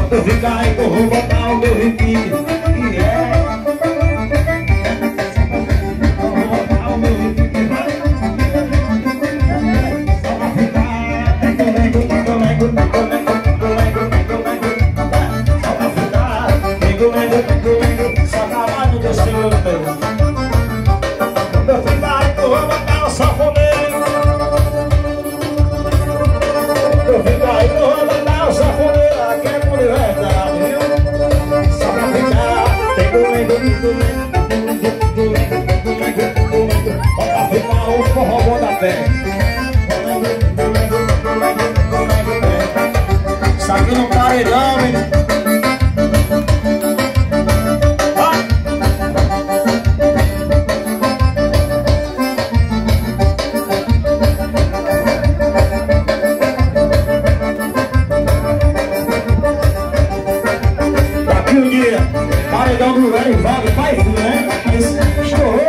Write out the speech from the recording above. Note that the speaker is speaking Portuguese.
Eu ficar aí, eu vou botar o meu riquinho. E é. Eu vou botar o meu riquinho. Só pra ficar. Tengo, lengo, tengo, lengo, tengo, lengo, tengo, lengo, tengo, lengo. Só pra ficar. Tengo, lengo, tengo, lengo. Só trabalho no teu senhor. Eu ficar aí, eu vou botar o safoneiro. Eu ficar aí, eu vou botar o safoneiro. Bota ficar o forró da pé. Isso aqui não paredão, hein? Daqui um dia, paredão do velho, vai, né? Estourou.